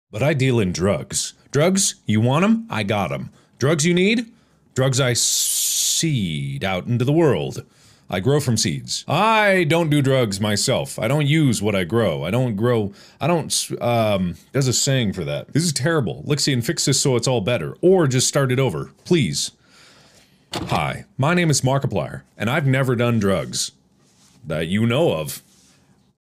But I deal in drugs. Drugs, you want them? I got them. Drugs you need? Drugs I seed out into the world. I grow from seeds. I don't do drugs myself. I don't use what I grow. There's a saying for that. This is terrible. Lixie, and fix this so it's all better. Or just start it over, please. Hi, my name is Markiplier, and I've never done drugs. That you know of.